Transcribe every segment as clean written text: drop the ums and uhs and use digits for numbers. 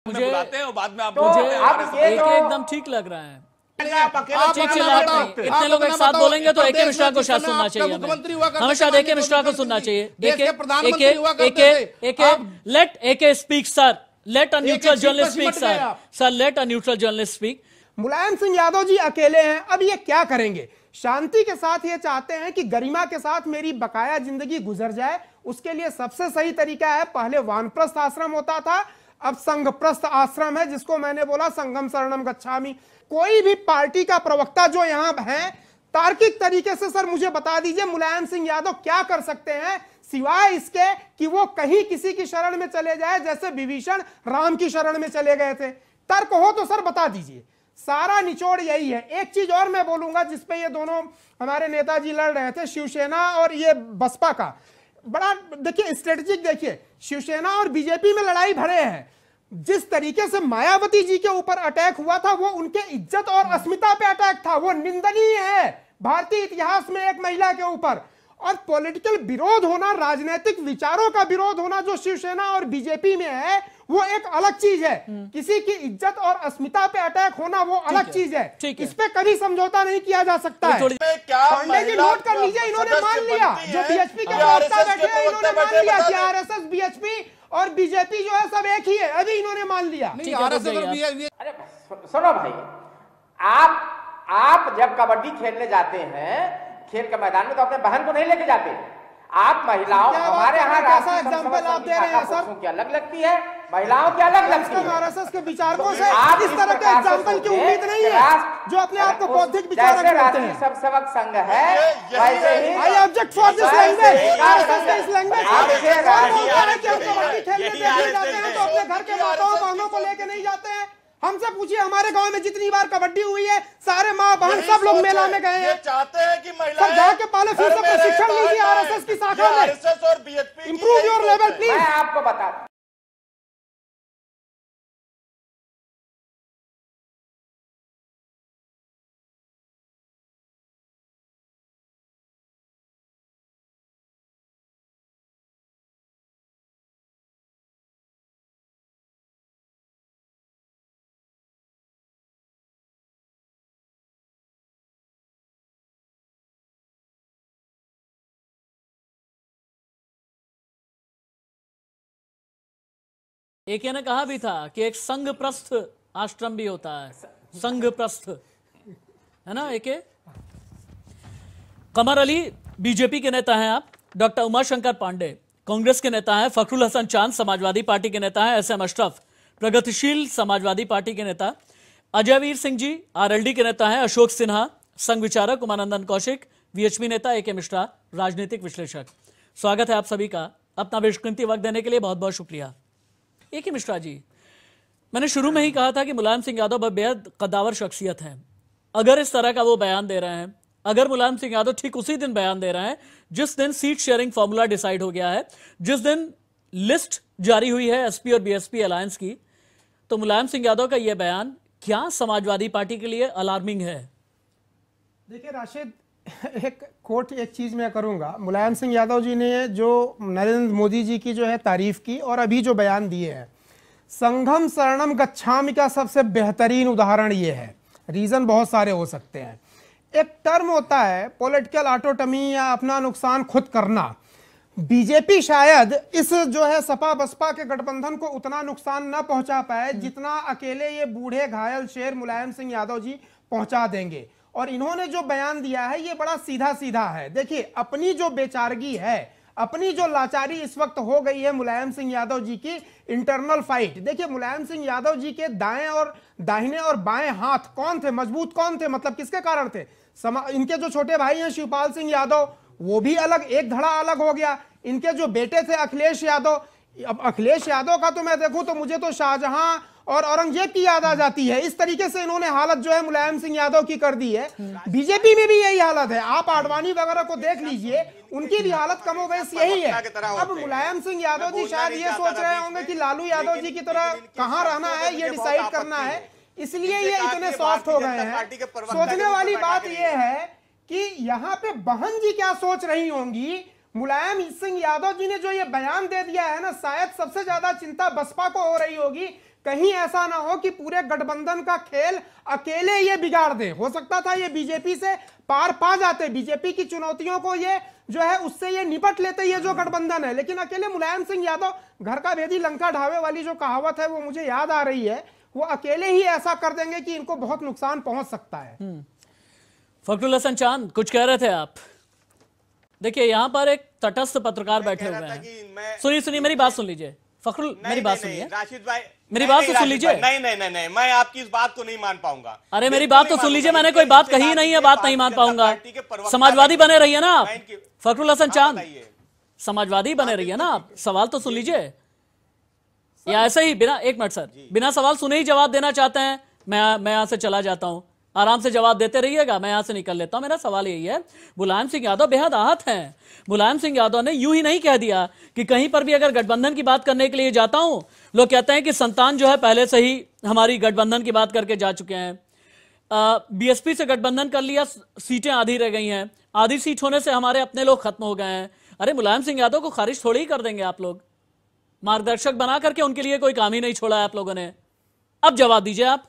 मुझे बुलाते हैं बाद में आप एकदम ठीक लग रहा है। इतने लोग एक साथ बोलेंगे तो AK मिश्रा को शायद सुनना चाहिए, हमें शायद AK मिश्रा को सुनना चाहिए। Let AK speak sir, let a neutral journalist speak sir, let a neutral journalist speak. Mulayam Singh Yadav ji अकेले हैं, अब ये क्या करेंगे? शांति के साथ ये चाहते हैं कि गरिमा के साथ मेरी बकाया जिंदगी गुजर जाए। उसके लिए सबसे सही तरीका है, पहले वानप्रस्थ आश्रम होता था, अब संघप्रस्थ आश्रम है, जिसको मैंने बोला संघम शरणम गच्छामि। कोई भी पार्टी का प्रवक्ता जो यहां है, तार्किक तरीके से सर मुझे बता दीजिए मुलायम सिंह यादव क्या कर सकते हैं सिवाय इसके कि वो कहीं किसी की शरण में चले जाए, जैसे विभीषण राम की शरण में चले गए थे। तर्क हो तो सर बता दीजिए। सारा निचोड़ यही है। एक चीज और मैं बोलूंगा जिसपे ये दोनों हमारे नेताजी लड़ रहे थे, शिवसेना और ये बसपा का बड़ा देखिए स्ट्रेटेजिक, देखिए शिवसेना और बीजेपी में लड़ाई भरे हैं। जिस तरीके से मायावती जी के ऊपर अटैक हुआ था वो उनके इज्जत और अस्मिता पे अटैक था, वो निंदनीय है भारतीय इतिहास में एक महिला के ऊपर। और पॉलिटिकल विरोध होना, राजनीतिक विचारों का विरोध होना जो शिवसेना और बीजेपी में है वो एक अलग चीज है। किसी की इज्जत और अस्मिता पे अटैक होना वो अलग चीज है। इस पे कभी समझौता नहीं किया जा सकता है। पांडे जी नोट कर लीजिए, इन्होंने मान लिया, जो बीएचपी के प्रवक्ता बैठे हैं इन्होंने मान लिया कि आरएसएस बीएचपी और बीजेपी जो है सब एक ही है। अभी इन्होंने मान लिया। अरे सुनो भाई, आप जब कबड्डी खेलने जाते हैं खेल के मैदान में तो अपने बहन को नहीं लेके जाते। आप महिलाओं, हमारे यहाँ एग्जाम्पल आप दे रहे हैं सर, की अलग लगती है, महिलाओं की अलग लगती है। आरएसएस के विचारकों से आप इस तरह के एग्जाम्पल की उम्मीद नहीं है जो अपने आप को बौद्धिक विचारक कहते हैं। सब सेवक संघ है वैसे ही I object for this language. RSS के इस लैंग्वेज खेलने नहीं जाते हैं तो अपने घर के माताओं बहनों को लेके नहीं जाते हैं। हमसे पूछिए हमारे गांव में जितनी बार कबड्डी हुई है सारे माँ बहन सब लोग मेला में गए हैं। चाहते हैं कि सब जाके पहले फिर से प्रशिक्षण लीजिए आरएसएस की शाखा में। आरएसएस और BHP improve your level please. मैं आपको बता AK ने कहा भी था कि एक संघप्रस्थ आश्रम भी होता है, संघप्रस्थ, है ना AK? कमर अली बीजेपी के नेता हैं आप, डॉक्टर उमाशंकर पांडे कांग्रेस के नेता हैं, फखरुल हसन चांद समाजवादी पार्टी के नेता हैं, SM अशरफ प्रगतिशील समाजवादी पार्टी के नेता, अजय वीर सिंह जी RLD के नेता हैं, अशोक सिन्हा संघ विचारक, उमानंदन कौशिक VHP नेता, AK मिश्रा राजनीतिक विश्लेषक। स्वागत है आप सभी का। अपना बेशकीमती वक्त देने के लिए बहुत बहुत शुक्रिया। AK मिश्रा जी, मैंने शुरू में ही कहा था कि मुलायम सिंह यादव बेहद कद्दावर शख्सियत है। अगर इस तरह का वो बयान दे रहे हैं, अगर मुलायम सिंह यादव ठीक उसी दिन बयान दे रहे हैं जिस दिन सीट शेयरिंग फॉर्मूला डिसाइड हो गया है, जिस दिन लिस्ट जारी हुई है SP और BSP अलायंस की, तो मुलायम सिंह यादव का यह बयान क्या समाजवादी पार्टी के लिए अलार्मिंग है? देखिए राशिद, एक चीज मैं करूंगा। मुलायम सिंह यादव जी ने जो नरेंद्र मोदी जी की जो है तारीफ की और अभी जो बयान दिए हैं, संघम शरणम गच्छामि का सबसे बेहतरीन उदाहरण ये है। रीजन बहुत सारे हो सकते हैं। एक टर्म होता है पॉलिटिकल ऑटोटमी या अपना नुकसान खुद करना। बीजेपी शायद इस जो है सपा बसपा के गठबंधन को उतना नुकसान न पहुंचा पाए जितना अकेले ये बूढ़े घायल शेर मुलायम सिंह यादव जी पहुंचा देंगे। और इन्होंने जो बयान दिया है ये बड़ा सीधा सीधा है। देखिए, अपनी जो बेचारगी है, अपनी जो लाचारी इस वक्त हो गई है मुलायम सिंह यादव जी की इंटरनल फाइट। देखिए, मुलायम सिंह यादव जी के दाएं और दाहिने और बाएं हाथ कौन थे, मजबूत कौन थे, मतलब किसके कारण थे? इनके जो छोटे भाई हैं शिवपाल सिंह यादव, वो भी अलग, एक धड़ा अलग हो गया। इनके जो बेटे थे अखिलेश यादव, अब अखिलेश यादव का तो मैं देखूं तो मुझे तो शाहजहां और औरंगजेब की याद आ जाती है। इस तरीके से इन्होंने हालत जो है मुलायम सिंह यादव की कर दी है। बीजेपी में भी यही हालत है। आप आडवाणी वगैरह को देख लीजिए, उनकी भी हालत कमोबेश यही है। अब मुलायम सिंह यादव जी शायद ये सोच रहे होंगे कि लालू यादव जी की तरह कहां रहना है ये डिसाइड करना है, इसलिए ये इतने सॉफ्ट हो गए हैं। सोचने वाली बात ये है कि यहाँ पे बहन जी क्या सोच रही होंगी मुलायम सिंह यादव जी ने जो ये बयान दे दिया है ना, शायद सबसे ज्यादा चिंता बसपा को हो रही होगी, कहीं ऐसा ना हो कि पूरे गठबंधन का खेल अकेले ये बिगाड़ दे। हो सकता था ये बीजेपी से पार पा जाते, बीजेपी की चुनौतियों को ये जो है उससे ये निपट लेते, ये जो गठबंधन है, लेकिन अकेले मुलायम सिंह यादव, घर का भेदी लंका ढावे वाली जो कहावत है वो मुझे याद आ रही है, वो अकेले ही ऐसा कर देंगे कि इनको बहुत नुकसान पहुंच सकता है। फखरुल हसन चांद, कुछ कह रहे थे आप? देखिए यहां पर एक तटस्थ पत्रकार बैठे हुए हैं। सुनिए मेरी बात सुन लीजिए फखरुल, मेरी बात सुनिए राशिद भाई, मेरी बात तो सुन लीजिए। नहीं, मैं आपकी इस बात को नहीं मान पाऊंगा। अरे मेरी बात तो सुन लीजिए, मैंने कोई बात कही नहीं है, बात नहीं मान पाऊंगा। समाजवादी बने रहिए ना आप फखरुल हसन चांद, समाजवादी बने रहिए ना आप। सवाल तो सुन लीजिए, या ऐसे ही बिना, एक मिनट सर, बिना सवाल सुने ही जवाब देना चाहते हैं? मैं यहां से चला जाता हूं, आराम से जवाब देते रहिएगा, मैं यहां से निकल लेता हूं। मेरा सवाल यही है, मुलायम सिंह यादव बेहद आहत हैं। मुलायम सिंह यादव ने यूं ही नहीं कह दिया कि कहीं पर भी अगर गठबंधन की बात करने के लिए जाता हूं, लोग कहते हैं कि संतान जो है पहले से ही हमारी गठबंधन की बात करके जा चुके हैं। बीएसपी से गठबंधन कर लिया, सीटें आधी रह गई हैं, आधी सीट होने से हमारे अपने लोग खत्म हो गए हैं। अरे मुलायम सिंह यादव को खारिज थोड़ी ही कर देंगे आप लोग, मार्गदर्शक बना करके उनके लिए कोई काम ही नहीं छोड़ा है आप लोगों ने। अब जवाब दीजिए आप।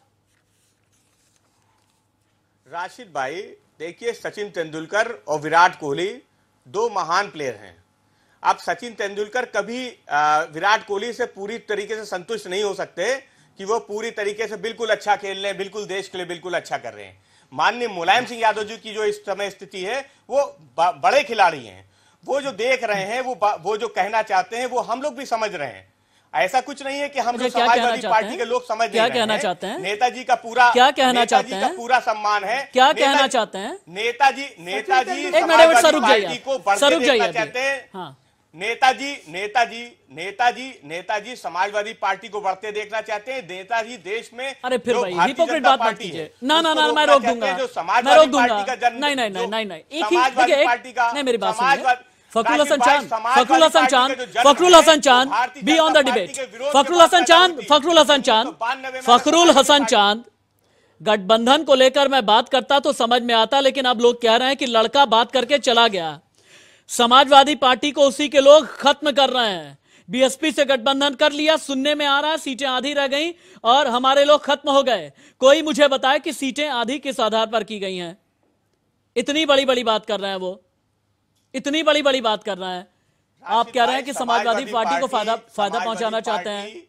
राशिद भाई देखिए, सचिन तेंदुलकर और विराट कोहली दो महान प्लेयर हैं। अब सचिन तेंदुलकर कभी विराट कोहली से पूरी तरीके से संतुष्ट नहीं हो सकते कि वो पूरी तरीके से बिल्कुल अच्छा खेल रहे हैं, बिल्कुल देश के लिए बिल्कुल अच्छा कर रहे हैं। माननीय मुलायम सिंह यादव जी की जो इस समय स्थिति है, वो बड़े खिलाड़ी हैं। वो जो देख रहे हैं, वो जो कहना चाहते हैं, वो हम लोग भी समझ रहे हैं। ऐसा कुछ नहीं है कि हम जो समाजवादी पार्टी के लोग समझ नहीं रहे हैं। क्या कहना चाहते हैं? नेताजी का पूरा, क्या कहना चाहते हैं? पूरा सम्मान है। क्या कहना चाहते हैं? नेताजी एक मिनट सर रुक जाइए, सर रुक जाइए चाहते हैं। हाँ। नेताजी समाजवादी पार्टी को बढ़ते देखना चाहते हैं। नेताजी देश में, अरे फिर भाई हिपोक्रेट बात मत कीजिए। ना मैं रोक दूंगा, मैं रोक दूंगा। नहीं, एक ही नहीं, मेरी बात सुनिए। Fakhrul Hasan Chand, be on the debate. Fakhrul Hasan Chand, गठबंधन को लेकर मैं बात करता तो समझ में आता, लेकिन अब लोग कह रहे हैं कि लड़का बात करके चला गया। समाजवादी पार्टी को उसी के लोग खत्म कर रहे हैं। बीएसपी से गठबंधन कर लिया, सुनने में आ रहा है सीटें आधी रह गई और हमारे लोग खत्म हो गए। कोई मुझे बताए कि सीटें आधी किस आधार पर की गई हैं? इतनी बड़ी बात कर रहे हैं वो, इतनी बड़ी बात कर रहे हैं। आप कह रहे हैं कि समाजवादी पार्टी को फायदा पहुंचाना चाहते हैं।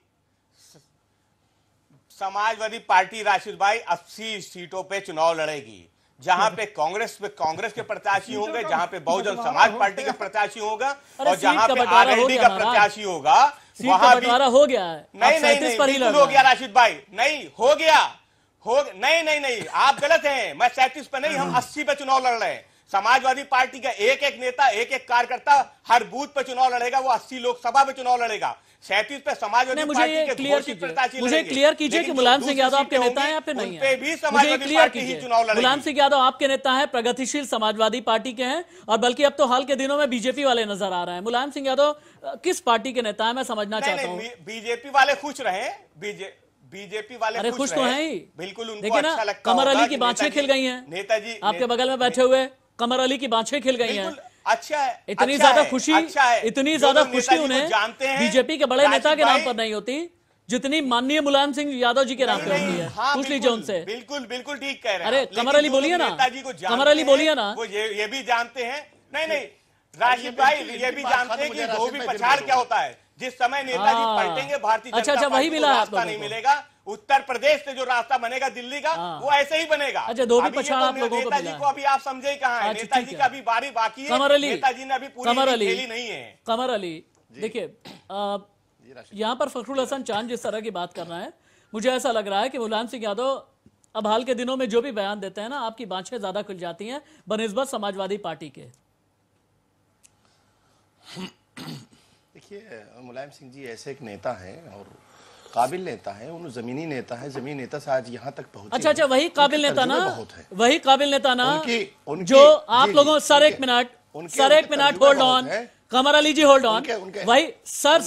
समाजवादी पार्टी राशिद भाई 80 सीटों पे चुनाव लड़ेगी। जहां पे कांग्रेस के प्रत्याशी होंगे, जहां पे बहुजन समाज पार्टी के प्रत्याशी होगा, और जहां पे आरएलडी का प्रत्याशी होगा, वहां बंटवारा हो गया है। नहीं हो गया राशिद भाई, नहीं हो गया, नहीं आप गलत हैं। मैं 37 पे नहीं, हम 80 पे चुनाव लड़ रहे हैं। समाजवादी पार्टी का एक नेता, एक कार्यकर्ता हर बूथ पे चुनाव लड़ेगा, वो 80 लोकसभा पे चुनाव लड़ेगा। 37 पे समाजवादी पार्टी के घोषित प्रत्याशी, मुझे क्लियर कीजिए कि मुलायम सिंह यादव आपके नेता हैं या फिर नहीं है? भी समाजवादी पार्टी ही चुनाव लड़ेगी। मुलायम सिंह यादव आपके नेता हैं, प्रगतिशील समाजवादी पार्टी के हैं, और बल्कि अब तो हाल के दिनों में बीजेपी वाले नजर आ रहे हैं। मुलायम सिंह यादव किस पार्टी के नेता है, मैं समझना चाहता हूँ। बीजेपी वाले खुश रहे, बीजेपी वाले अरे खुश तो है ही, बिल्कुल। देखिए ना, कमर अली की बाँछें खिल गई हैं। नेताजी आपके बगल में बैठे हुए कमर अली की बाँछें खिल गई हैं। अच्छा है, इतनी ज्यादा खुशी, इतनी ज्यादा खुशी उन्हें बीजेपी के बड़े नेता के नाम पर नहीं होती जितनी माननीय मुलायम सिंह यादव जी के नाम पे होती है। पूछ लीजिए उनसे। बिल्कुल ठीक कह रहे हैं। अरे कमर अली बोलिए ना, कमर अली बोलिए ना। वो ये भी जानते हैं, नहीं राशिद भाई ये भी जानते हैं कि धोबी पछाड़ क्या होता है। जिस समय नेताजी पलटेंगे, भारतीय जनता पार्टी को रास्ता नहीं मिलेगा। उत्तर प्रदेश से जो रास्ता बनेगा दिल्ली का, वो ऐसे ही बनेगा। अच्छा, धोबी पछाड़ आप लोगों को नेताजी को अभी आप समझे कहाँ है? नेताजी का अभी बारी बाकी है। नेताजी ने अभी पूरी खेली नहीं है। कमर अली, देखिए यहाँ पर फखरुल हसन चांद जिस तरह की बात कर रहे हैं, मुझे ऐसा लग रहा है कि मुलायम सिंह यादव अब हाल के दिनों में जो भी बयान देते हैं ना, आपकी बाँछें ज्यादा खुल जाती हैं बनिस्बत समाजवादी पार्टी के। देखिए, मुलायम सिंह जी ऐसे एक नेता हैं और काबिल नेता है, उन जमीनी नेता है, जमीनी नेता से आज यहाँ तक पहुंचे। अच्छा, वही काबिल नेता ना, वही काबिल नेता ना जो आप लोगों। सर एक minute hold on, Qamar Ali ji hold on. वही सर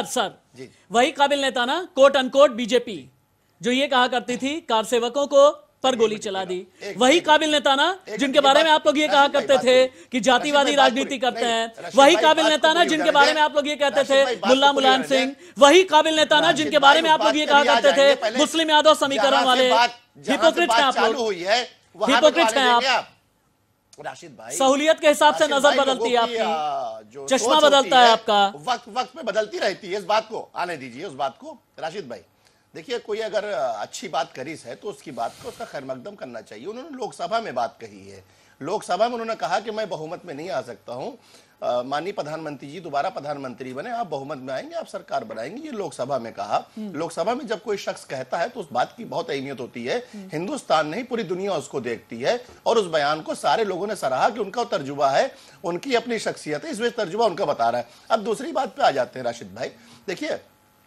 वही काबिल नेता ना, कोट अनकोट बीजेपी, जो ये कहा करती थी कार सेवकों को पर गोली चला दी। वही काबिल नेता ना जिनके बारे में आप लोग ये कहा करते थे कि जातिवादी राजनीति करते हैं। वही काबिल नेता ना जिनके बारे में आप लोग ये कहते थे मुल्ला मुलायम सिंह। वही काबिल नेता ना जिनके बारे में आप लोग ये कहा करते थे मुस्लिम यादव समीकरण वाले। हिपोक्रेट हैं आप लोग, हिपोक्रेट हैं आप। राशिद भाई, सहूलियत के हिसाब से नजर बदलती है आपकी, चश्मा बदलता है आपका, वक्त पे बदलती रहती है। इस बात को आने दीजिए, उस बात को। राशिद भाई देखिए, कोई अगर अच्छी बात करीस है तो उसकी बात को उसका खैर मकदम करना चाहिए। उन्होंने लोकसभा में बात कही है, लोकसभा में उन्होंने कहा कि मैं बहुमत में नहीं आ सकता हूं। माननीय प्रधानमंत्री जी दोबारा प्रधानमंत्री बने, आप बहुमत में आएंगे, आप सरकार बनाएंगे, ये लोकसभा में कहा। लोकसभा में जब कोई शख्स कहता है तो उस बात की बहुत अहमियत होती है। हिंदुस्तान नहीं पूरी दुनिया उसको देखती है और उस बयान को सारे लोगों ने सराहा कि उनका तर्जुबा है, उनकी अपनी शख्सियत है, इस वजह तर्जुबा उनका बता रहा है। अब दूसरी बात पे आ जाते हैं राशिद भाई। देखिए,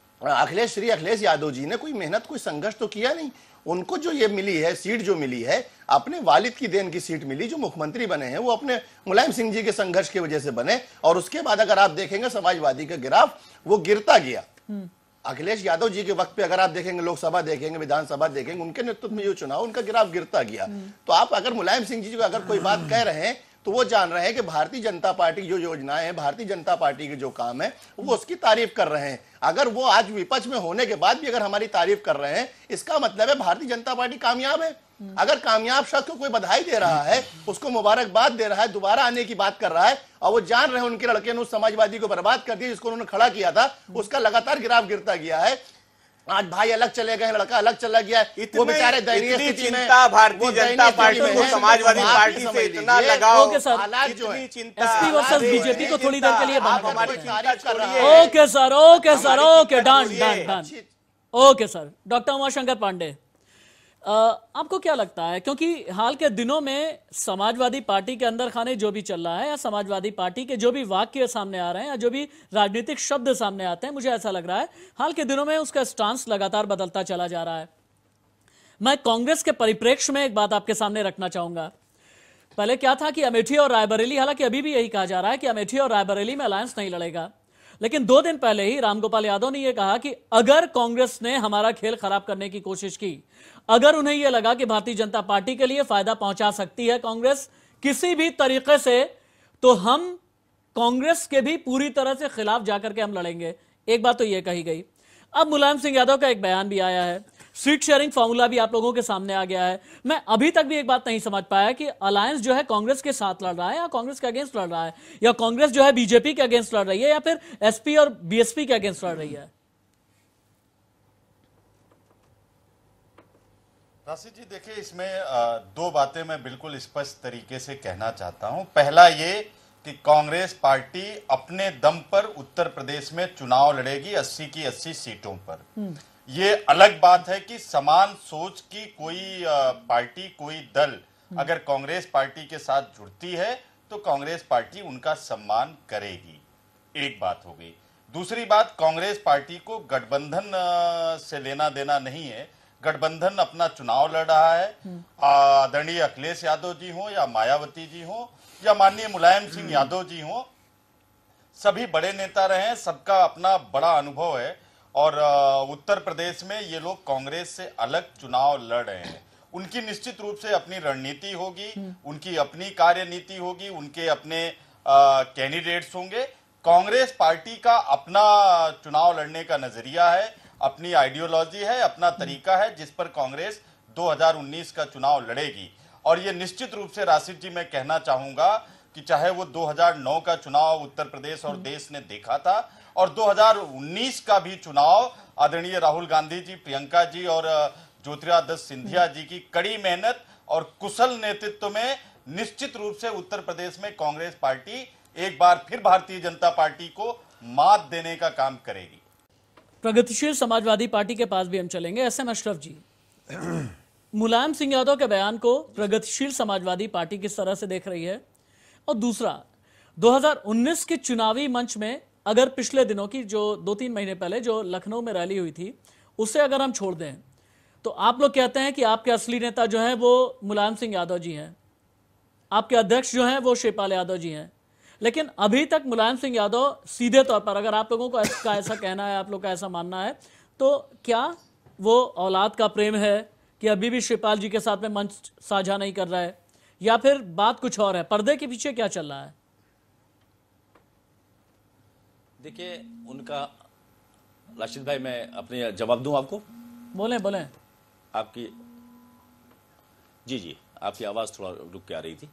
अखिलेश यादव जी ने कोई मेहनत, कोई संघर्ष तो किया नहीं। उनको जो ये मिली है सीट, जो मिली है अपने वालिद की देन की सीट मिली। जो मुख्यमंत्री बने हैं वो अपने मुलायम सिंह जी के संघर्ष की वजह से बने, और उसके बाद अगर आप देखेंगे समाजवादी का ग्राफ वो गिरता गया। अखिलेश यादव जी के वक्त पे अगर आप देखेंगे, लोकसभा देखेंगे, विधानसभा देखेंगे, उनके नेतृत्व में जो चुनाव, उनका ग्राफ गिरता गया। तो आप अगर मुलायम सिंह जी को अगर कोई बात कह रहे हैं तो वो जान रहे हैं कि भारतीय जनता पार्टी जो योजनाएं हैं, भारतीय जनता पार्टी के जो काम है, वो उसकी तारीफ कर रहे हैं। अगर वो आज विपक्ष में होने के बाद भी अगर हमारी तारीफ कर रहे हैं, इसका मतलब है भारतीय जनता पार्टी कामयाब है। अगर कामयाब शख्स को कोई बधाई दे रहा है, उसको मुबारकबाद दे रहा है, दोबारा आने की बात कर रहा है, और वो जान रहे हैं उनके लड़के ने उस समाजवादी को बर्बाद कर दिया जिसको उन्होंने खड़ा किया था, उसका लगातार ग्राफ गिरता गया है। आज भाई अलग चले गए, लड़का अलग चला गया, वो बेचारे दयनीय स्थिति में। भारतीय जनता पार्टी को समाजवादी पार्टी से इतना लगाव, ओके सर, हालात जो है एसपी वर्सेस बीजेपी को थोड़ी देर के लिए बंद हमारी चिंता छोड़िए। Okay sir, okay sir, okay, done done done. Okay sir, doctor Umashankar Pandey, आपको क्या लगता है, क्योंकि हाल के दिनों में समाजवादी पार्टी के अंदर खाने जो भी चल रहा है, या समाजवादी पार्टी के जो भी वाक्य सामने आ रहे हैं, या जो भी राजनीतिक शब्द सामने आते हैं, मुझे ऐसा लग रहा है हाल के दिनों में उसका स्टांस लगातार बदलता चला जा रहा है। मैं कांग्रेस के परिप्रेक्ष्य में एक बात आपके सामने रखना चाहूंगा। पहले क्या था कि अमेठी और रायबरेली, हालांकि अभी भी यही कहा जा रहा है कि अमेठी और रायबरेली में अलायंस नहीं लड़ेगा, लेकिन 2 दिन पहले ही रामगोपाल यादव ने यह कहा कि अगर कांग्रेस ने हमारा खेल खराब करने की कोशिश की, अगर उन्हें यह लगा कि भारतीय जनता पार्टी के लिए फायदा पहुंचा सकती है कांग्रेस किसी भी तरीके से, तो हम कांग्रेस के भी पूरी तरह से खिलाफ जाकर के हम लड़ेंगे। एक बात तो यह कही गई। अब मुलायम सिंह यादव का एक बयान भी आया है, सीट शेयरिंग फॉर्मूला भी आप लोगों के सामने आ गया है। मैं अभी तक भी एक बात नहीं समझ पाया कि अलायंस जो है कांग्रेस के साथ लड़ रहा है या कांग्रेस के अगेंस्ट लड़ रहा है, या कांग्रेस जो है बीजेपी के अगेंस्ट लड़ रही है, या फिर एसपी और बीएसपी के अगेंस्ट लड़ रही है। राशिद जी देखिए, इसमें 2 बातें मैं बिल्कुल स्पष्ट तरीके से कहना चाहता हूं। पहला ये कि कांग्रेस पार्टी अपने दम पर उत्तर प्रदेश में चुनाव लड़ेगी 80 की 80 सीटों पर। ये अलग बात है कि समान सोच की कोई पार्टी, कोई दल अगर कांग्रेस पार्टी के साथ जुड़ती है तो कांग्रेस पार्टी उनका सम्मान करेगी। एक बात हो गई। दूसरी बात, कांग्रेस पार्टी को गठबंधन से लेना देना नहीं है। गठबंधन अपना चुनाव लड़ रहा है। आदरणीय अखिलेश यादव जी हो या मायावती जी हो या माननीय मुलायम सिंह यादव जी हो, सभी बड़े नेता रहे हैं, सबका अपना बड़ा अनुभव है, और उत्तर प्रदेश में ये लोग कांग्रेस से अलग चुनाव लड़ रहे हैं। उनकी निश्चित रूप से अपनी रणनीति होगी, उनकी अपनी कार्यनीति होगी, उनके अपने कैंडिडेट्स होंगे। कांग्रेस पार्टी का अपना चुनाव लड़ने का नजरिया है, अपनी आइडियोलॉजी है, अपना तरीका है जिस पर कांग्रेस 2019 का चुनाव लड़ेगी। और ये निश्चित रूप से राशिद जी मैं कहना चाहूंगा कि चाहे वो 2009 का चुनाव उत्तर प्रदेश और देश ने देखा था, और 2019 का भी चुनाव आदरणीय राहुल गांधी जी, प्रियंका जी और ज्योतिरादित्य सिंधिया जी की कड़ी मेहनत और कुशल नेतृत्व में निश्चित रूप से उत्तर प्रदेश में कांग्रेस पार्टी एक बार फिर भारतीय जनता पार्टी को मात देने का काम करेगी। प्रगतिशील समाजवादी पार्टी के पास भी हम चलेंगे। एसएम अशरफ जी, मुलायम सिंह यादव के बयान को प्रगतिशील समाजवादी पार्टी किस तरह से देख रही है? और दूसरा, 2019 के चुनावी मंच में अगर पिछले दिनों की जो 2-3 महीने पहले जो लखनऊ में रैली हुई थी, उसे अगर हम छोड़ दें तो आप लोग कहते हैं कि आपके असली नेता जो हैं वो मुलायम सिंह यादव जी हैं, आपके अध्यक्ष जो हैं वो शिवपाल यादव जी हैं, लेकिन अभी तक मुलायम सिंह यादव सीधे तौर पर, अगर आप लोगों को ऐसा कहना है, आप लोग का ऐसा मानना है, तो क्या वो औलाद का प्रेम है, कि अभी भी शिवपाल जी के साथ में मंच साझा नहीं कर रहा है, या फिर बात कुछ और है? पर्दे के पीछे क्या चल रहा है? देखिए, उनका, राशिद भाई मैं अपने जवाब दूं आपको? बोलें बोलें। आपकी जी आपकी आवाज़ थोड़ा रुक के आ रही थी।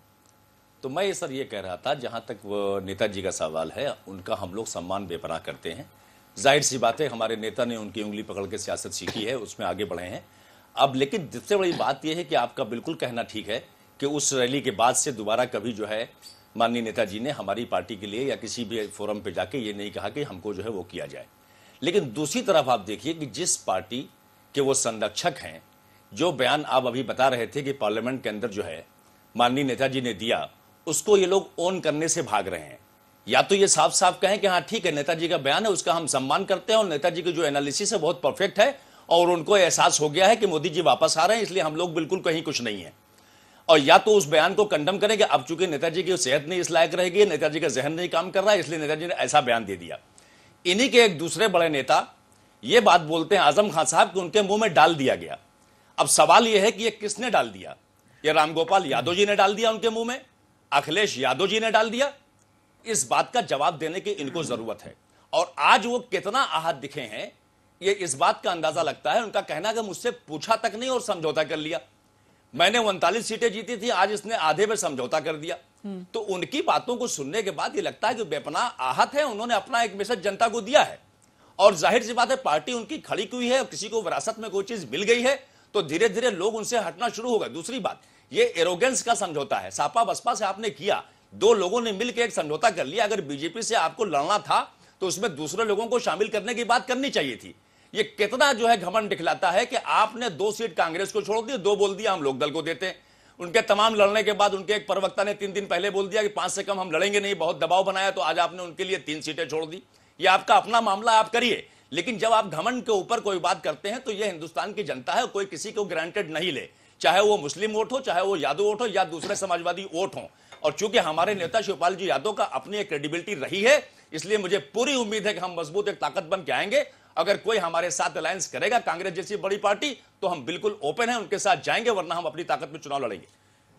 तो मैं सर ये कह रहा था, जहाँ तक वो नेताजी का सवाल है, उनका हम लोग सम्मान बेपनाह करते हैं। जाहिर सी बात है, हमारे नेता ने उनकी उंगली पकड़ के सियासत सीखी है, उसमें आगे बढ़े हैं। अब लेकिन सबसे बड़ी बात यह है कि आपका बिल्कुल कहना ठीक है कि उस रैली के बाद से दोबारा कभी जो है माननीय नेताजी ने हमारी पार्टी के लिए या किसी भी फोरम पे जाके ये नहीं कहा कि हमको जो है वो किया जाए। लेकिन दूसरी तरफ आप देखिए कि जिस पार्टी के वो संरक्षक हैं, जो बयान आप अभी बता रहे थे कि पार्लियामेंट के अंदर जो है माननीय नेताजी ने दिया, उसको ये लोग ओन करने से भाग रहे हैं। या तो ये साफ साफ कहें कि हाँ ठीक है, नेताजी का बयान है, उसका हम सम्मान करते हैं और नेताजी की जो एनालिसिस है बहुत परफेक्ट है और उनको एहसास हो गया है कि मोदी जी वापस आ रहे हैं, इसलिए हम लोग बिल्कुल कहीं कुछ नहीं है। और या तो उस बयान को कंडम करेंगे, अब चूंकि नेताजी की सेहत नहीं इस लायक रहेगी, नेताजी का जहन नहीं काम कर रहा है, इसलिए नेताजी ने ऐसा बयान दे दिया। इन्हीं के एक दूसरे बड़े नेता ये बात बोलते हैं, आजम खान साहब, कि उनके मुंह में डाल दिया गया। अब सवाल यह है कि ये किसने डाल दिया? ये रामगोपाल यादव जी ने डाल दिया उनके मुंह में, अखिलेश यादव जी ने डाल दिया? इस बात का जवाब देने की इनको जरूरत है। और आज वो कितना आहत दिखे हैं, ये इस बात का अंदाजा लगता है। उनका कहना कि मुझसे पूछा तक नहीं और समझौता कर लिया। मैंने 39 सीटें जीती थी, आज इसने आधे में समझौता कर दिया। तो उनकी बातों को सुनने के बाद ये लगता है कि बेपनाह आहत है। उन्होंने अपना एक मैसेज जनता को दिया है और जाहिर सी बात है पार्टी उनकी खड़ी हुई है और किसी को विरासत में कोई चीज मिल गई है तो धीरे धीरे लोग उनसे हटना शुरू होगा। दूसरी बात, ये एरोगेंस का समझौता है, सापा बसपा से आपने किया, दो लोगों ने मिलकर एक समझौता कर लिया। अगर बीजेपी से आपको लड़ना था तो उसमें दूसरे लोगों को शामिल करने की बात करनी चाहिए थी। ये कितना जो है घमंड दिखलाता है कि आपने 2 सीट कांग्रेस को छोड़ दी, 2 बोल दिया हम लोकदल को देते हैं। उनके तमाम लड़ने के बाद उनके एक प्रवक्ता ने 3 दिन पहले बोल दिया कि 5 से कम हम लड़ेंगे नहीं, बहुत दबाव बनाया, तो आज आपने उनके लिए 3 सीटें छोड़ दी। ये आपका अपना मामला, आप करिए। लेकिन जब आप घमंड के ऊपर कोई बात करते हैं तो यह हिंदुस्तान की जनता है, कोई किसी को ग्रांटेड नहीं ले, चाहे वो मुस्लिम वोट हो, चाहे वो यादव वोट हो या दूसरे समाजवादी वोट हो। और चूंकि हमारे नेता शिवपाल जी यादव का अपनी एक क्रेडिबिलिटी रही है, इसलिए मुझे पूरी उम्मीद है कि हम मजबूत एक ताकत बन के आएंगे। अगर कोई हमारे साथ अलायंस करेगा कांग्रेस जैसी बड़ी पार्टी, तो हम बिल्कुल ओपन हैं, उनके साथ जाएंगे, वरना हम अपनी ताकत में चुनाव लड़ेंगे।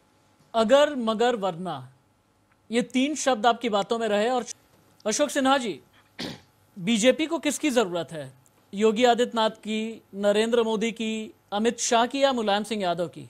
अगर मगर वरना, ये 3 शब्द आपकी बातों में रहे। और अशोक सिन्हा जी, बीजेपी को किसकी जरूरत है? योगी आदित्यनाथ की, नरेंद्र मोदी की, अमित शाह की या मुलायम सिंह यादव की?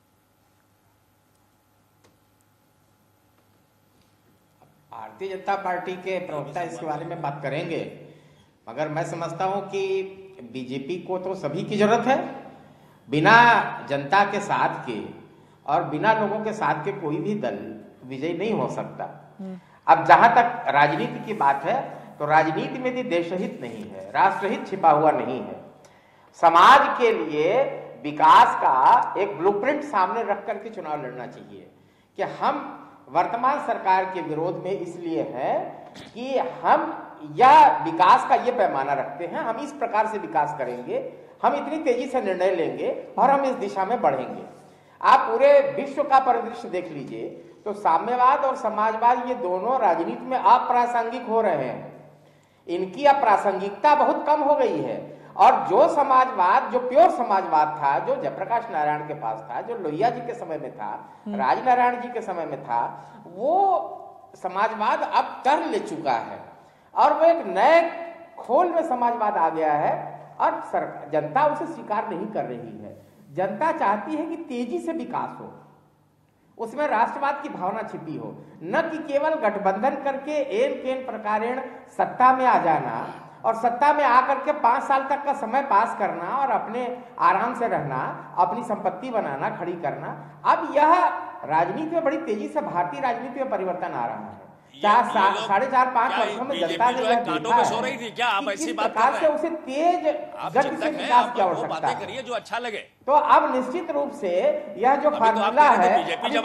भारतीय जनता पार्टी के प्रवक्ता इसके बारे में बात करेंगे, मगर मैं समझता हूं कि बीजेपी को तो सभी की जरूरत है। बिना जनता के साथ के और बिना लोगों के साथ के कोई भी दल विजयी नहीं हो सकता। अब जहां तक राजनीति की बात है तो राजनीति में भी देशहित नहीं है, राष्ट्रहित छिपा हुआ नहीं है। समाज के लिए विकास का एक ब्लूप्रिंट सामने रख करके चुनाव लड़ना चाहिए कि हम वर्तमान सरकार के विरोध में इसलिए है कि हम यह विकास का ये पैमाना रखते हैं, हम इस प्रकार से विकास करेंगे, हम इतनी तेजी से निर्णय लेंगे और हम इस दिशा में बढ़ेंगे। आप पूरे विश्व का परिदृश्य देख लीजिए तो साम्यवाद और समाजवाद ये दोनों राजनीति में अप्रासंगिक हो रहे हैं। इनकी अप्रासंगिकता बहुत कम हो गई है और जो समाजवाद, जो प्योर समाजवाद था, जो जयप्रकाश नारायण के पास था, जो लोहिया जी के समय में था, राजनारायण जी के समय में था, वो समाजवाद अब टर्न ले चुका है और वो एक नए खोल में समाजवाद आ गया है और जनता उसे स्वीकार नहीं कर रही है। जनता चाहती है कि तेजी से विकास हो, उसमें राष्ट्रवाद की भावना छिपी हो, न कि केवल गठबंधन करके एन केन प्रकारेण सत्ता में आ जाना और सत्ता में आकर के 5 साल तक का समय पास करना और अपने आराम से रहना, अपनी संपत्ति बनाना, खड़ी करना। अब यह राजनीति में बड़ी तेजी से भारतीय राजनीति में परिवर्तन आ रहा है। 4.5-5 वर्षों में जनता ने यह देखा है कि किस प्रकार से उसे तेज गति से विकास की आवश्यकता है जो अच्छा लगे। तो अब निश्चित रूप से यह जो फार्मूला है,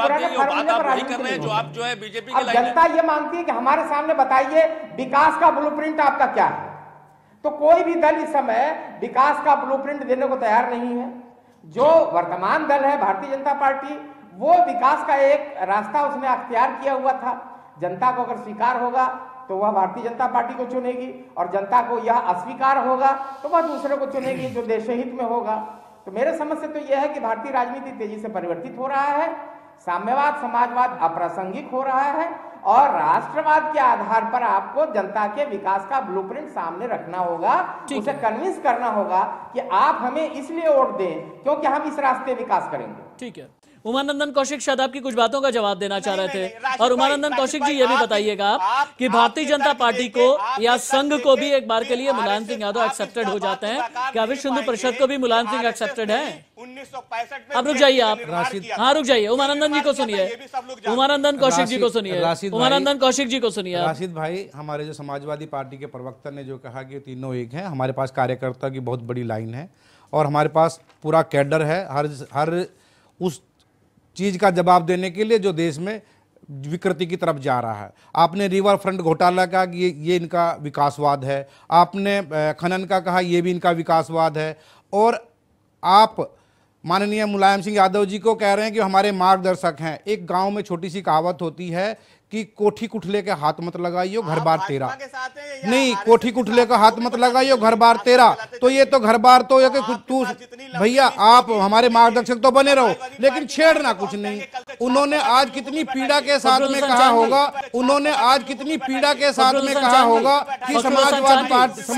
अब जनता ये मांगती है कि हमारे सामने बताइए विकास का ब्लूप्रिंट आपका क्या है। तो कोई भी दल इस समय विकास का ब्लूप्रिंट देने को तैयार नहीं है। जो वर्तमान दल है भारतीय जनता पार्टी, वो विकास का एक रास्ता उसने अख्तियार किया हुआ था। जनता को अगर स्वीकार होगा तो वह भारतीय जनता पार्टी को चुनेगी और जनता को यह अस्वीकार होगा तो वह दूसरे को चुनेगी जो देशहित में होगा। तो मेरे समझ से तो यह है कि भारतीय राजनीति तेजी से परिवर्तित हो रहा है, साम्यवाद समाजवाद अप्रासंगिक हो रहा है और राष्ट्रवाद के आधार पर आपको जनता के विकास का ब्लूप्रिंट सामने रखना होगा, उसे कन्विंस करना होगा कि आप हमें इसलिए वोट दें क्योंकि हम इस रास्ते विकास करेंगे। ठीक है, उमानंदन कौशिक शायद आपकी कुछ बातों का जवाब देना चाह रहे थे। और उमानंदन कौशिक जी, ये भी बताइएगा आप कि भारतीय जनता पार्टी को या संघ को भी एक बार के लिए मुलायम सिंह यादव एक्सेप्टेड हो जाते हैं, क्या विश्व हिंदू परिषद को भी मुलायम सिंह एक्सेप्टेड है? 1965 अब रुक जाइए आप, हाँ रुक जाइए, उमानंदन जी को सुनिए, उमानंदन कौशिक जी को सुनिए, उमानंदन कौशिक जी को सुनिए। राशिद भाई, हमारे जो समाजवादी पार्टी के प्रवक्ता ने जो कहा कि तीनों एक हैं, हमारे पास कार्यकर्ता की बहुत बड़ी लाइन है और हमारे पास पूरा कैडर है हर उस चीज का जवाब देने के लिए जो देश में विकृति की तरफ जा रहा है। आपने रिवर फ्रंट घोटाला का कि ये इनका विकासवाद है, आपने खनन का कहा ये भी इनका विकासवाद है, और आप माननीय मुलायम सिंह यादव जी को कह रहे हैं कि हमारे मार्गदर्शक हैं। एक गांव में छोटी सी कहावत होती है कि कोठी कुठले के हाथ मत लगाइयो घर बार तेरा, नहीं कोठी कुठले का हाथ मत लगाइयो घर बार तेरा। तो ये तो घर बार तो ये कि तू भैया आप हमारे मार्गदर्शक तो बने रहो लेकिन छेड़ना कुछ नहीं। उन्होंने आज कितनी पीड़ा के साथ में कहा होगा, उन्होंने आज कितनी पीड़ा के साथ में कहा होगा कि समाजवादी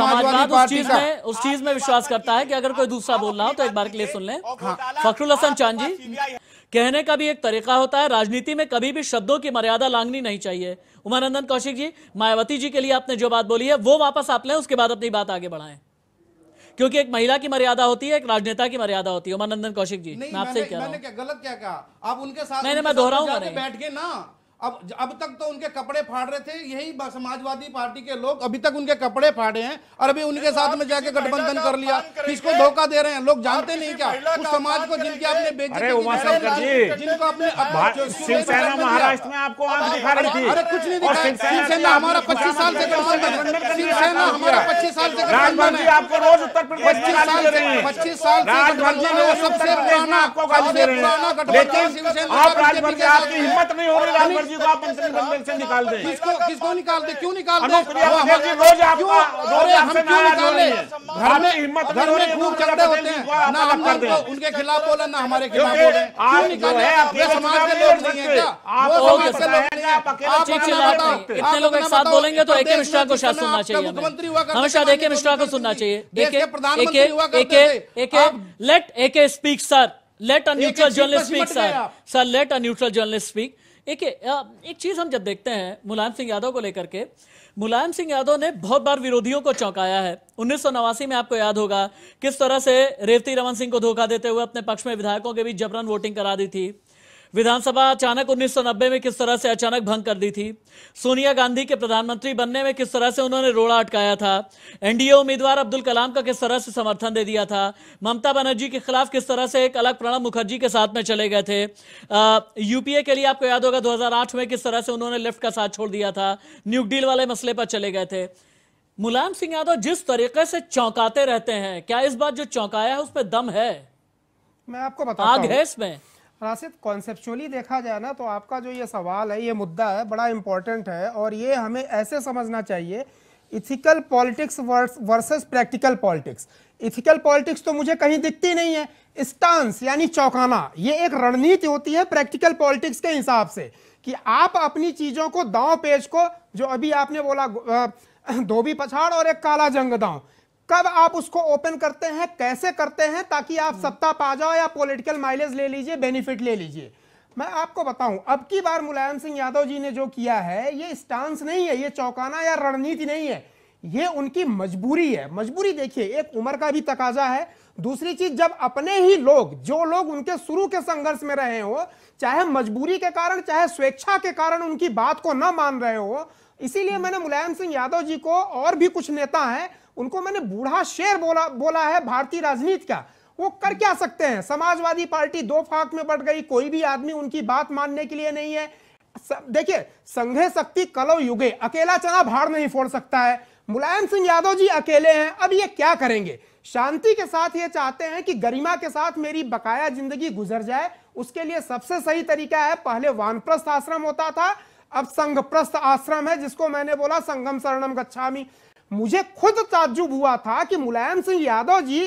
पार्टी उस चीज में विश्वास करता है कि अगर कोई दूसरा बोल रहा हो तो एक बार के लिए सुन लें। फखरुल हसन चांद जी, कहने का भी एक तरीका होता है, राजनीति में कभी भी शब्दों की मर्यादा लांघनी नहीं चाहिए। उमानंदन कौशिक जी, मायावती जी के लिए आपने जो बात बोली है वो वापस आप लें, उसके बाद अपनी बात आगे बढ़ाएं, क्योंकि एक महिला की मर्यादा होती है, एक राजनेता की मर्यादा होती है। उमानंदन कौशिक जी, मैं आपसे कह रहा हूं, मैंने गलत क्या कहा? आप उनके साथ नहीं, मैं दोहराऊंगा नहीं, बैठ गए ना। अब तक तो उनके कपड़े फाड़ रहे थे यही समाजवादी पार्टी के लोग, अभी तक उनके कपड़े फाड़े हैं और अभी उनके साथ में जाके गठबंधन कर लिया। किसको धोखा दे रहे हैं लोग जानते नहीं क्या? उस समाज को जिनकी आपने बेइज्जती की, जिनको आपने शिवसेना महाराष्ट्र में आपको आंख दिखा रही थी। अरे कुछ नहीं दिखाया, शिवसेना हमारा 25 साल से गठबंधन है, शिवसेना हमारा 25 साल से गठबंधन है, आपको रोज उत्तर प्रदेश 25 साल से गठबंधन है, सबसे पुराना गठबंधन शिवसेना। आप राजभर की आपकी हिम्मत नहीं हो रही राजभर जी को आप मंत्रिमंडल से निकाल दें। किसको निकाल दे? क्यों निकाल दे? रोज आपका हम क्यों निकाले? घर में खूब झगड़े होते हैं ना, हमने उनके खिलाफ बोला ना हमारे खिलाफ बोले। क्यों निकाले? ये समाज के लोग नहीं है क्या? वो समाज के लोग नहीं है। आप इतने लोग एक साथ बोलेंगे तो एके मिश्रा को शायद सुनना चाहिए, हमें शायद एके मिश्रा को सुनना चाहिए। Let AK speak sir, let a neutral journalist speak sir, let a neutral journalist speak. एक चीज हम जब देखते हैं मुलायम सिंह यादव को लेकर के, मुलायम सिंह यादव ने बहुत बार विरोधियों को चौंकाया है। 1989 में आपको याद होगा किस तरह से रेवती रमन सिंह को धोखा देते हुए अपने पक्ष में विधायकों के बीच जबरन वोटिंग करा दी थी। विधानसभा अचानक 1990 में किस तरह से अचानक भंग कर दी थी। सोनिया गांधी के प्रधानमंत्री बनने में किस तरह से उन्होंने रोड़ा अटकाया था। एनडीए उम्मीदवार अब्दुल कलाम का किस तरह से समर्थन दे दिया था। ममता बनर्जी के खिलाफ किस तरह से एक अलग प्रणब मुखर्जी के साथ में चले गए थे। यूपीए के लिए आपको याद होगा 2008 में किस तरह से उन्होंने लेफ्ट का साथ छोड़ दिया था, न्यू डील वाले मसले पर चले गए थे। मुलायम सिंह यादव जिस तरीके से चौंकाते रहते हैं, क्या इस बार जो चौंकाया है उस पर दम है? मैं आपको बताता आग है इसमें। राशिद, कॉन्सेप्चुअली देखा जाए ना तो आपका जो ये सवाल है, ये मुद्दा है, बड़ा इंपॉर्टेंट है और ये हमें ऐसे समझना चाहिए, ethical politics versus practical politics. Ethical politics तो मुझे कहीं दिखती नहीं है, स्टांस यानी चौंकाना, ये एक रणनीति होती है प्रैक्टिकल पॉलिटिक्स के हिसाब से, कि आप अपनी चीजों को, दांव पेच को, जो अभी आपने बोला धोबी पछाड़ और एक काला जंग दांव, कब आप उसको ओपन करते हैं, कैसे करते हैं, ताकि आप सत्ता पा जाओ या पॉलिटिकल माइलेज ले लीजिए, बेनिफिट ले लीजिए। मैं आपको बताऊं, अब की बार मुलायम सिंह यादव जी ने जो किया है ये स्टांस नहीं है, ये चौंकाना या रणनीति नहीं है, ये उनकी मजबूरी है। मजबूरी देखिए, एक उम्र का भी तकाजा है, दूसरी चीज जब अपने ही लोग, जो लोग उनके शुरू के संघर्ष में रहे हो, चाहे मजबूरी के कारण चाहे स्वेच्छा के कारण उनकी बात को न मान रहे हो, इसीलिए मैंने मुलायम सिंह यादव जी को, और भी कुछ नेता हैं उनको मैंने बूढ़ा शेर बोला है भारतीय राजनीति का। वो कर क्या सकते हैं? समाजवादी पार्टी दो फाक में बट गई, कोई भी आदमी उनकी बात मानने के लिए नहीं है। देखिए, संघे शक्ति कलौ युगे, अकेला चना भाड़ नहीं फोड़ सकता है। मुलायम सिंह यादव जी अकेले हैं, अब ये क्या करेंगे? शांति के साथ ये चाहते हैं कि गरिमा के साथ मेरी बकाया जिंदगी गुजर जाए, उसके लिए सबसे सही तरीका है, पहले वानप्रस्थ आश्रम होता था, अब संघप्रस्थ आश्रम है, जिसको मैंने बोला संगम शरणम गच्छामि। मुझे खुद ताज्जुब हुआ था कि मुलायम सिंह यादव जी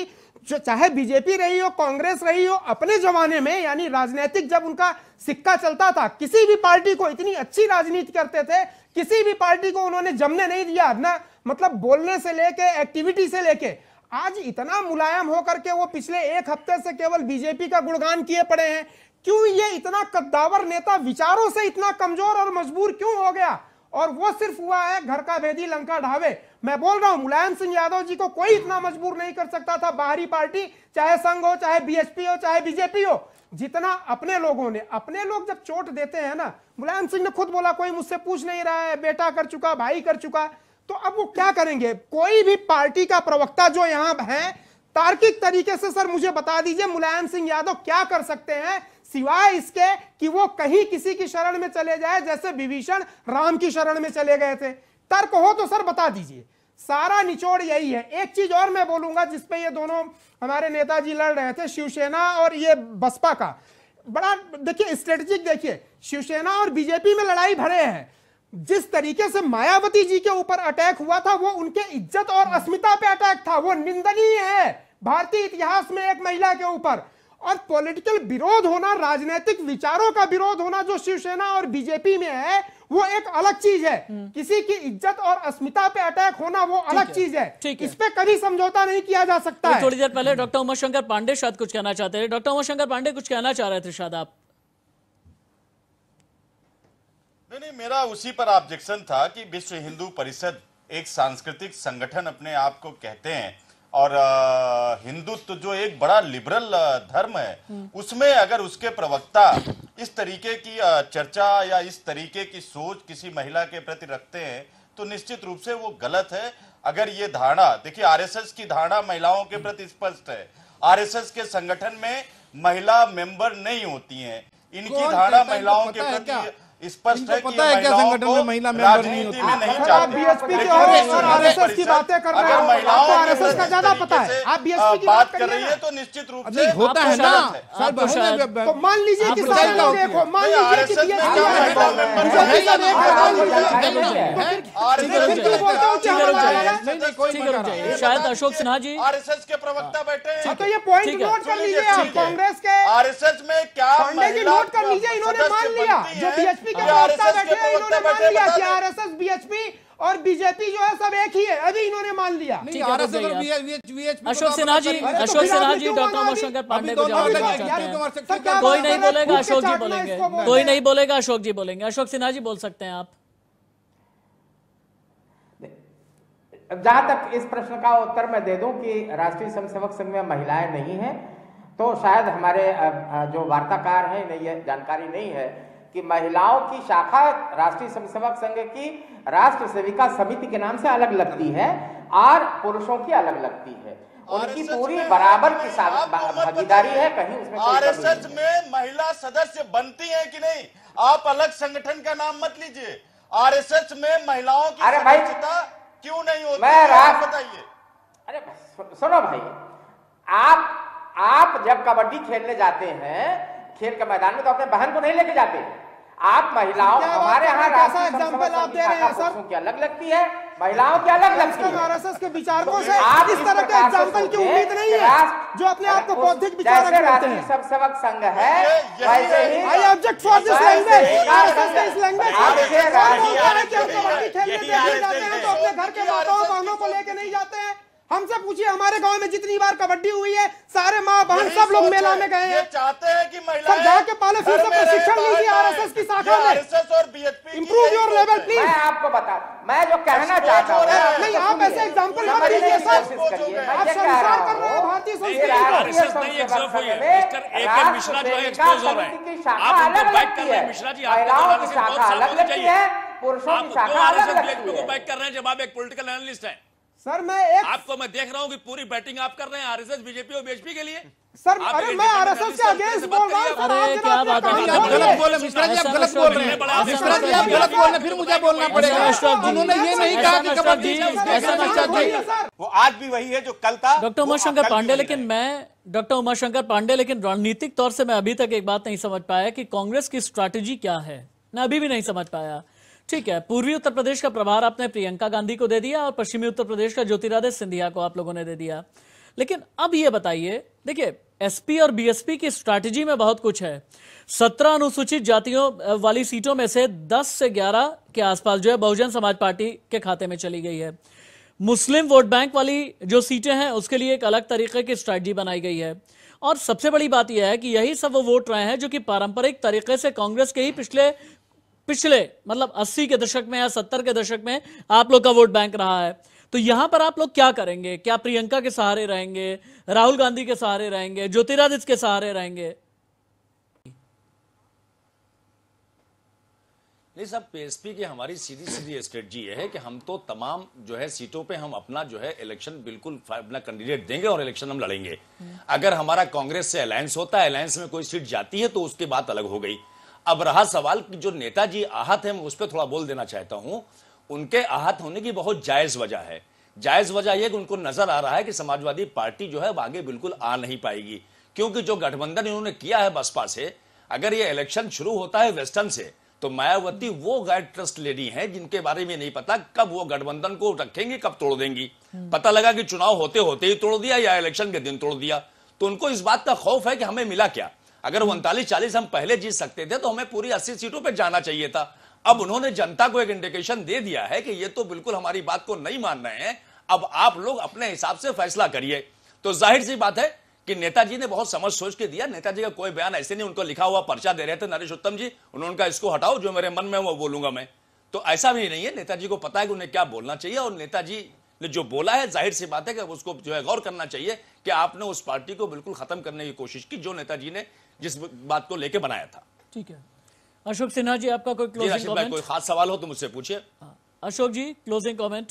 जो चाहे बीजेपी रही हो, कांग्रेस रही हो, अपने जमाने में यानी राजनीतिक जब उनका सिक्का चलता था, किसी भी पार्टी को इतनी अच्छी राजनीति करते थे, किसी भी पार्टी को उन्होंने जमने नहीं दिया ना, मतलब बोलने से लेके एक्टिविटी से लेके। आज इतना मुलायम होकर के वो पिछले एक हफ्ते से केवल बीजेपी का गुणगान किए पड़े हैं। क्यों ये इतना कद्दावर नेता विचारों से इतना कमजोर और मजबूर क्यों हो गया? और वो सिर्फ हुआ है घर का भेदी लंका ढावे। मैं बोल रहा हूं मुलायम सिंह यादव जी को कोई इतना मजबूर नहीं कर सकता था, बाहरी पार्टी चाहे संघ हो, चाहे बीएसपी हो, चाहे बीजेपी हो, जितना अपने लोगों ने। अपने लोग जब चोट देते हैं ना, मुलायम सिंह ने खुद बोला कोई मुझसे पूछ नहीं रहा है, बेटा कर चुका, भाई कर चुका, तो अब वो क्या करेंगे? कोई भी पार्टी का प्रवक्ता जो यहां है, तार्किक तरीके से सर मुझे बता दीजिए मुलायम सिंह यादव क्या कर सकते हैं सिवाय इसके कि वो कहीं किसी की शरण में चले जाए, जैसे विभीषण राम की शरण में चले गए थे। तर्क हो तो सर बता दीजिए। सारा निचोड़ यही है। एक चीज और मैं बोलूंगा जिसपे ये दोनों हमारे नेताजी लड़ रहे थे, शिवसेना और ये बसपा का बड़ा देखिए स्ट्रेटेजिक। देखिए शिवसेना और बीजेपी में लड़ाई भरे हैं। जिस तरीके से मायावती जी के ऊपर अटैक हुआ था वो उनके इज्जत और अस्मिता पे अटैक था, वो निंदनीय है भारतीय इतिहास में एक महिला के ऊपर। और पॉलिटिकल विरोध होना, राजनीतिक विचारों का विरोध होना जो शिवसेना और बीजेपी में है वो एक अलग चीज है। किसी की इज्जत और अस्मिता पे अटैक होना वो अलग चीज है। इस पे कभी समझौता नहीं किया जा सकता है। थोड़ी देर पहले डॉक्टर उमाशंकर पांडे शायद कुछ कहना चाहते हैं। डॉक्टर उमाशंकर पांडे कुछ कहना चाह रहे थे शायद आप। नहीं, मेरा उसी पर ऑब्जेक्शन था कि विश्व हिंदू परिषद एक सांस्कृतिक संगठन अपने आप को कहते हैं और हिंदुत्व जो एक बड़ा लिबरल धर्म है, उसमें अगर उसके प्रवक्ता इस तरीके की चर्चा या इस तरीके की सोच किसी महिला के प्रति रखते हैं तो निश्चित रूप से वो गलत है। अगर ये धारणा, देखिए आरएसएस की धारणा महिलाओं के प्रति स्पष्ट है। आरएसएस के संगठन में महिला मेंबर नहीं होती हैं। इनकी धारणा महिलाओं के प्रति स्पष्ट है कि संगठन में महिला मेंबर नहीं होती में नहीं चाहती। बीएसपी की और आरएसएस की बातें कर रहे हो, आपको आरएसएस का ज्यादा पता है। आप बीएसपी की बात कर रही है तो निश्चित रूप से होता है ना। तो मान लीजिए कि सारे लोग एक हो, मान लीजिए कि शायद अशोक सिन्हा जी आरएसएस के प्रवक्ता बैठे हैं। तो ये पॉइंट नोट कर लीजिए आप। कांग्रेस के आरएसएस में क्या पांडे जी नोट कर लीजिए, इन्होंने मान लिया जो बीएचपी के प्रवक्ता बैठे हैं, इन्होंने मान लिया कि आरएसएस बीएचपी और बीजेपी जो है सब एक ही है। अभी इन्होंने मान लिया। अशोक सिन्हा जी, डॉक्टर उमाशंकर पांडे को जवाब देना चाहते हैं। कोई नहीं बोलेगा, अशोक जी बोलेंगे। कोई नहीं बोलेगा, अशोक जी बोलेंगे। अशोक सिन्हा जी बोल सकते हैं आप। जहां तक इस प्रश्न का उत्तर मैं दे दूं कि राष्ट्रीय स्वयंसेवक संघ में महिलाएं नहीं हैं, तो शायद हमारे जो वार्ताकार हैं इन्हें यह जानकारी नहीं है कि महिलाओं की शाखा राष्ट्रीय स्वयंसेवक संघ की राष्ट्र सेविका समिति के नाम से अलग लगती है और पुरुषों की अलग लगती है। उनकी पूरी बराबर की भागीदारी है, कहीं उसमें आरएसएस में महिला सदस्य बनती है कि नहीं? आप अलग संगठन का नाम मत लीजिए। आरएसएस में महिलाओं की सदस्यता क्यों नहीं होती? बताइए। अरे सुनो भाई, आप जब कबड्डी खेलने जाते हैं खेल के मैदान में तो अपने बहन को नहीं लेके जाते हैं। आप महिलाओं, हमारे यहाँ राष्ट्रीय एग्जांपल आप दे रहे हैं सर, पुरुषों की अलग लगती है, महिलाओं की अलग लगती है। आरएसएस के विचारकों से आप इस तरह के एग्जांपल की उम्मीद नहीं है जो अपने आप को बौद्धिक विचारक कहते हैं। स्वयंसेवक संघ है वैसे ही I object for this language. RSS का इस लैंग्वेज खेलने नहीं जाते हैं तो अपने घर के माताओं बहनों को लेके नहीं जाते हैं। हमसे पूछिए हमारे गांव में जितनी बार कबड्डी हुई है सारे माँ बहन सब लोग मेला में गए हैं। चाहते हैं कि महिलाएं जाके पहले फिर से प्रशिक्षण लीजिए आरएसएस की शाखा में। आरएसएस और BHP improve your level please. मैं आपको बता, मैं जो कहना चाहता हूँ नहीं, आप ऐसे एग्जांपल मत दीजिए सर। आप संसार कर रहे हैं भारतीय संस्कृति को। आरएसएस नहीं एक्सपोज हुई है, मिस्टर AK मिश्रा जो है एक्सपोज हो रहे हैं। आप उनको बैक कर रहे हैं मिश्रा जी, महिलाओं की शाखा अलग लगती है, पुरुषों की शाखा अलग लगती है। बैक कर रहे हैं जब आप एक पॉलिटिकल एनालिस्ट हैं। सर मैं एक आपको मैं देख रहा हूं कि पूरी बैटिंग आप कर रहे हैं आरएसएस, बीजेपी और बीएचपी के लिए। सर अरे मैं आरएसएस के अगेंस्ट बोल रहा हूं। अरे क्या बात है, गलत बोले मिश्रा जी, आप गलत बोल रहे हैं। मिश्रा जी आप गलत बोल रहे हैं, फिर मुझे बोलना पड़ेगा। उन्होंने ये नहीं कहा कि कबड्डी वो आज भी वही है जो कल था। डॉक्टर उमाशंकर पांडे, लेकिन रणनीतिक तौर से मैं अभी तक एक बात नहीं समझ पाया कि कांग्रेस की स्ट्रैटेजी क्या है। मैं अभी भी नहीं समझ पाया। ठीक है, पूर्वी उत्तर प्रदेश का प्रभार आपने प्रियंका गांधी को दे दिया और पश्चिमी उत्तर प्रदेश का ज्योतिरादित्य सिंधिया को आप लोगों ने दे दिया, लेकिन अब ये बताइए, देखिए एसपी और बीएसपी की स्ट्रैटेजी में बहुत कुछ है। 17 अनुसूचित जातियों वाली सीटों में से 10 से 11 के आसपास जो है बहुजन समाज पार्टी के खाते में चली गई है। मुस्लिम वोट बैंक वाली जो सीटें हैं उसके लिए एक अलग तरीके की स्ट्रैटेजी बनाई गई है। और सबसे बड़ी बात यह है कि यही सब वो वोट रहे हैं जो कि पारंपरिक तरीके से कांग्रेस के ही पिछले मतलब 80 के दशक में या 70 के दशक में आप लोग का वोट बैंक रहा है। तो यहां पर आप लोग क्या करेंगे? क्या प्रियंका के सहारे रहेंगे, राहुल गांधी के सहारे रहेंगे, ज्योतिरादित्य के सहारे रहेंगे? नहीं साहब, पीएसपी की हमारी सीधी स्ट्रेटजी ये है कि हम तो तमाम जो है सीटों पे हम अपना जो है इलेक्शन बिल्कुल अपना कैंडिडेट देंगे और इलेक्शन हम लड़ेंगे। अगर हमारा कांग्रेस से अलायंस होता है, अलायंस में कोई सीट जाती है तो उसकी बात अलग हो गई। अब रहा सवाल कि जो नेताजी आहत है, मैं उस पर थोड़ा बोल देना चाहता हूं। उनके आहत होने की बहुत जायज वजह है। जायज वजह यह कि उनको नजर आ रहा है कि समाजवादी पार्टी जो है आगे बिल्कुल आ नहीं पाएगी, क्योंकि जो गठबंधन इन्होंने किया है बसपा से, अगर ये इलेक्शन शुरू होता है वेस्टर्न से, तो मायावती वो गाइड ट्रस्ट लेडी हैं जिनके बारे में नहीं पता कब वो गठबंधन को रखेंगी, कब तोड़ देंगी। पता लगा कि चुनाव होते होते ही तोड़ दिया या इलेक्शन के दिन तोड़ दिया। तो उनको इस बात का खौफ है कि हमें मिला क्या। अगर 39-40 हम पहले जीत सकते थे तो हमें पूरी 80 सीटों पर जाना चाहिए था। अब उन्होंने जनता को एक इंडिकेशन दे दिया है कि ये तो बिल्कुल हमारी बात को नहीं मान रहे हैं, अब आप लोग अपने हिसाब से फैसला करिए। तो जाहिर सी बात है कि नेताजी ने बहुत समझ सोच के दिया। नेताजी का कोई बयान ऐसे नहीं, उनको लिखा हुआ पर्चा दे रहे थे नरेश उत्तम जी, उन्होंने कहा इसको हटाओ, जो मेरे मन में वो बोलूंगा मैं। तो ऐसा भी नहीं है, नेताजी को पता है कि उन्हें क्या बोलना चाहिए, और नेताजी ने जो बोला है जाहिर सी बात है कि उसको जो है गौर करना चाहिए कि आपने उस पार्टी को बिल्कुल खत्म करने की कोशिश की जो नेताजी ने जिस बात को लेकर बनाया था। ठीक है, अशोक सिन्हा जी आपका कोई क्लोजिंग कमेंट? कोई खास सवाल हो तो मुझसे पूछिए। Ashok ji closing comment.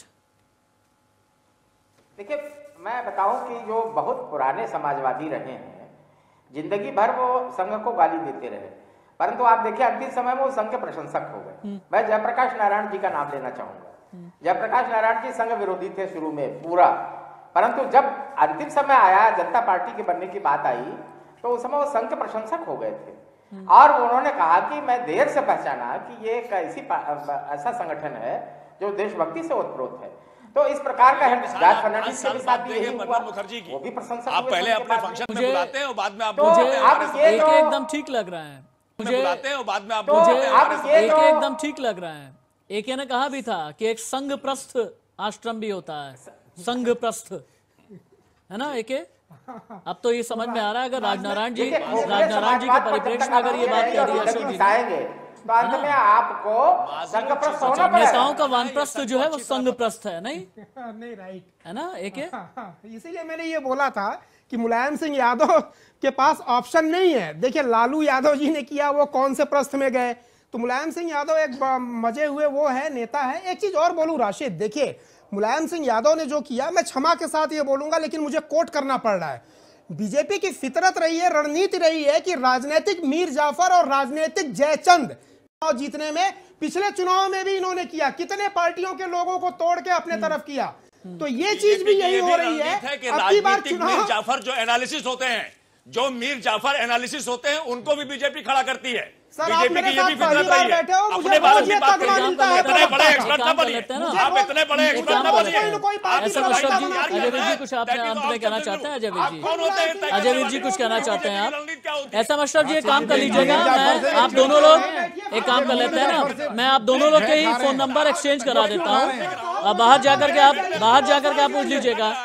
देखिए, मैं बताऊं कि जो बहुत पुराने समाजवादी रहे हैं, जिंदगी भर वो संघ को गाली देते रहे, परंतु आप देखिए अंतिम समय में वो संघ के प्रशंसक हो गए। मैं जयप्रकाश नारायण जी का नाम लेना चाहूंगा। जयप्रकाश नारायण जी संघ विरोधी थे शुरू में पूरा, परंतु जब अंतिम समय आया, जनता पार्टी के बनने की बात आई, तो उस समय वो संघ के प्रशंसक हो गए थे। और उन्होंने कहा कि मैं देर से पहचाना कि ये ऐसा संगठन है जो देशभक्ति से ओतप्रोत है। तो इस प्रकार का जॉर्ज फर्नांडिस के साथ भी यही हुआ, वो भी प्रशंसक आप पहले अपने फंक्शन में बुलाते हैं और बाद में आप मुझे एकदम ठीक लग रहा है, मुझे बुलाते हैं और बाद में आप एकदम ठीक लग रहा है। एक ने कहा भी था कि एक संघप्रस्थ आश्रम भी होता है, संघप्रस्थ, है ना एके? अब तो ये समझ में आ रहा है, अगर राजनारायण जी के परिप्रेक्ष्य में अगर ये बात कह रही है अशोक जी, तो अंत में आपको संघप्रस्थ होना पड़ेगा। नेताओं का वानप्रस्थ जो है वो संघप्रस्थ है, नहीं नहीं, राइट है ना एके? इसीलिए मैंने ये बोला था कि मुलायम सिंह यादव के पास ऑप्शन नहीं है। देखिए लालू यादव जी ने किया, वो कौन से प्रस्थ में गए, तो मुलायम सिंह यादव एक मजे हुए वो है, नेता है। एक चीज और बोलूं राशिद, देखिए मुलायम सिंह यादव ने जो किया, मैं क्षमा के साथ ये बोलूंगा लेकिन मुझे कोट करना पड़ रहा है, बीजेपी की फितरत रही है, रणनीति रही है कि राजनीतिक मीर जाफर और राजनीतिक जयचंद जीतने में, पिछले चुनाव में भी इन्होंने किया, कितने पार्टियों के लोगों को तोड़ के अपने तरफ किया। तो ये चीज भी यही हो रही है अब की बार चुनाव। मीर जाफर जो एनालिसिस होते हैं, जो मीर जाफर एनालिसिस होते हैं, उनको भी बीजेपी खड़ा करती है। सर आप मेरे साथ पहली बार बैठे हो, मुझे रोज ये तगमा मिलता है। इतने बड़े एक्सपर्ट ना बनिए, आप इतने बड़े एक्सपर्ट ना बनिए। अजय कुछ आपने अंत में कहना चाहते हैं? अजय वीर जी कुछ कहना चाहते हैं आप? ऐसा मशरफ जी एक काम कर लीजिएगा, मैं आप दोनों लोग एक काम कर लेते हैं ना, मैं आप दोनों लोग के ही फोन नंबर एक्सचेंज करा देता हूँ, बाहर जाकर के आप पूछ लीजिएगा।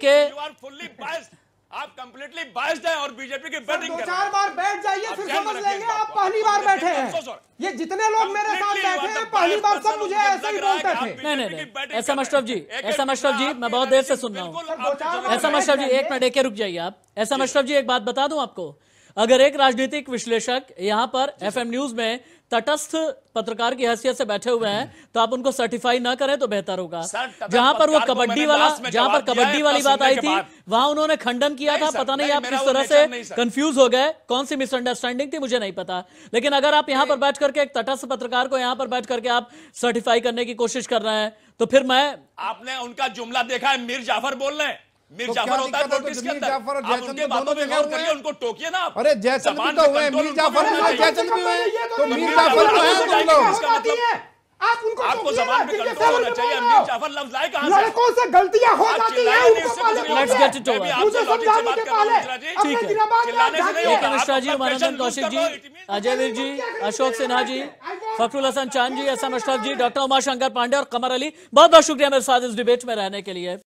आप कंप्लीटली बायस्ड हैं और बीजेपी की बैटिंग कर रहे हैं। 2-4 बार बैठ जाइए फिर समझ लेंगे, आप पहली बार बैठे हैं। ये जितने लोग मेरे साथ बैठे हैं पहली बार सब मुझे ऐसे ही बोलते थे। नहीं, ऐसा मशरफ जी मैं बहुत देर से सुन रहा हूँ। ऐसा मशरफ जी एक मिनट एक रुक जाइए आप। ऐसा मशरफ जी एक बात बता दूं आपको, अगर एक राजनीतिक विश्लेषक यहाँ पर एफएम न्यूज में तटस्थ पत्रकार की हैसियत से बैठे हुए हैं तो आप उनको सर्टिफाई ना करें तो बेहतर होगा। जहां पर वो कबड्डी वाली बात आई थी वहां उन्होंने खंडन किया था। पता नहीं आप किस तरह से कंफ्यूज हो गए, कौन सी मिसअंडरस्टैंडिंग थी मुझे नहीं पता, लेकिन अगर आप यहां पर बैठ करके एक तटस्थ पत्रकार को यहां पर बैठ करके आप सर्टिफाई करने की कोशिश कर रहे हैं तो फिर मैं, आपने उनका जुमला देखा है, मीर जाफर बोल रहे हैं, मीर जाफर होता है पॉलिटिक्स के अंदर, आप उनके बातों में गौर करिए, उनको टोकिए ना आप। अरे जयचंद भी तो हुए, मीर जाफर भी जयचंद भी हुए, तो मीर जाफर तो है तुम लोग। आप उनको आपको टोकिए जबान ना, पे जिनके कंट्रोल होना फेवर में चाहिए। बोल रहे हो। अमीर जाफर लफ्ज लाए कहां से? लड़कों से गलतियां हो आप जाती हैं, चिल्लाने उनको से पाले कुछ नहीं Let's होते हैं। get it over. मैं भी मुझे आपसे लॉजिक से समझाने बात के कर रहा हूं पाले मिश्रा जी। अपने ठीक है। दिमाग में चिल्लाने से नहीं झांकिए। होगा। मिश्रा जी, आप अपना मनोरंजन pressure कौशिक use जी, कर लो, it means- Ajay Veer ji, Ashok Sinha ji, Fakhrul Hasan Chand ji, SM Ashraf ji, doctor Umashankar Pandey और कमर अली, बहुत बहुत शुक्रिया मेरे साथ इस डिबेट में रहने के लिए।